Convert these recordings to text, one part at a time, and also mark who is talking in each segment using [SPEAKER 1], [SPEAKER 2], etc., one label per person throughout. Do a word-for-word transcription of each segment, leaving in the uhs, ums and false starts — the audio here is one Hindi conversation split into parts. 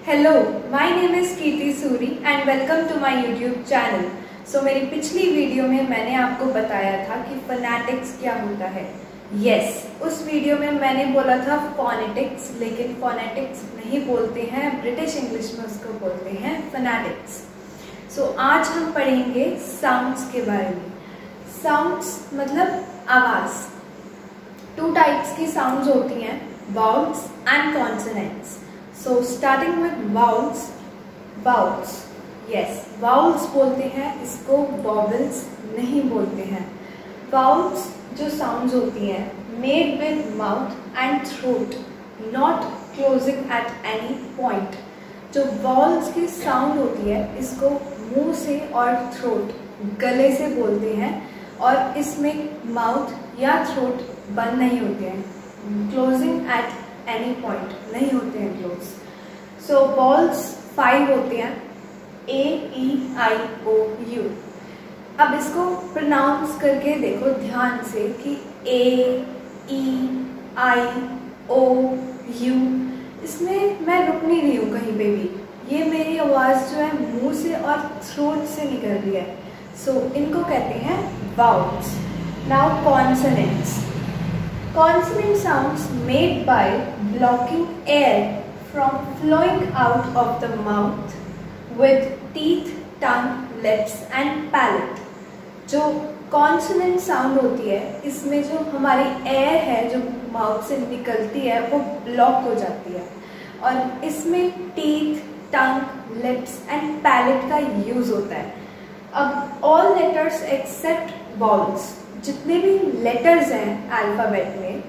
[SPEAKER 1] Hello, my name is Kirti Suri and welcome to my YouTube channel. So मेरी पिछली वीडियो में मैंने आपको बताया था कि फोनेटिक्स क्या होता है। यस yes, उस वीडियो में मैंने बोला था फोनेटिक्स, लेकिन फोनेटिक्स नहीं बोलते हैं, ब्रिटिश इंग्लिश में उसको बोलते हैं फोनेटिक्स। सो so, आज हम पढ़ेंगे साउंड्स के बारे में। साउंड्स मतलब आवाज़। टू टाइप्स की साउंड्स होती हैं, vowels and consonants. So starting with vowels, vowels, yes, vowels बोलते हैं, इसको vowels नहीं बोलते हैं। Vowels जो sounds होती हैं made with mouth and throat, not closing at any point। जो vowels की sound होती है इसको मुंह से और throat गले से बोलते हैं, और इसमें mouth या throat बंद नहीं होते हैं, closing at एनी पॉइंट नहीं होते हैं क्लोज। सो वॉल्स फाइव होते हैं, ए ई आई ओ यू। अब इसको प्रोनाउंस करके देखो ध्यान से कि ए ई आई ओ यू, इसमें मैं रुक नहीं रही हूँ कहीं पे भी, ये मेरी आवाज़ जो है मुंह से और थ्रोट से निकल रही है। सो so, इनको कहते हैं vowels. Now consonants. Consonant sounds made by blocking air from flowing out of the mouth with teeth, tongue, lips and palate। जो consonant sound होती है इसमें जो हमारी air है जो माउथ से निकलती है वो ब्लॉक हो जाती है, और इसमें teeth, tongue, lips and palate का यूज होता है। अब all letters except vowels, जितने भी लेटर्स हैं अल्फाबेट में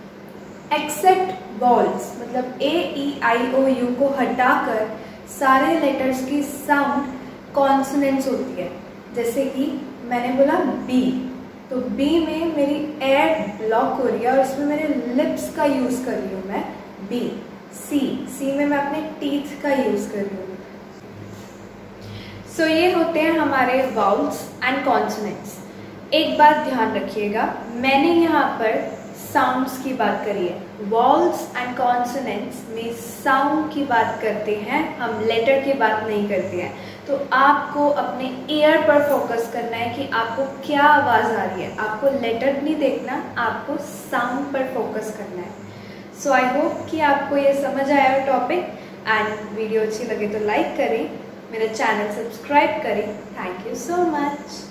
[SPEAKER 1] एक्सेप्ट वॉल्स मतलब ए ई आई ओ यू को हटाकर सारे लेटर्स की साउंड कॉन्सोनेंट्स होती है। जैसे कि मैंने बोला बी, तो बी में मेरी एयर ब्लॉक हो रही है और उसमें मेरे लिप्स का यूज कर रही हूँ मैं बी। सी सी में मैं अपने टीथ का यूज कर रही हूँ। सो so, ये होते हैं हमारे वाउल्स एंड कॉन्सोनेंट्स। एक बात ध्यान रखिएगा, मैंने यहाँ पर साउंड्स की बात करी है। वॉल्स एंड कॉन्सोनेंट्स में साउंड की बात करते हैं, हम लेटर की बात नहीं करते हैं। तो आपको अपने ईयर पर फोकस करना है कि आपको क्या आवाज़ आ रही है, आपको लेटर नहीं देखना, आपको साउंड पर फोकस करना है। सो आई होप कि आपको ये समझ आया टॉपिक, एंड वीडियो अच्छी लगे तो लाइक करें, मेरा चैनल सब्सक्राइब करें। Thank you so much.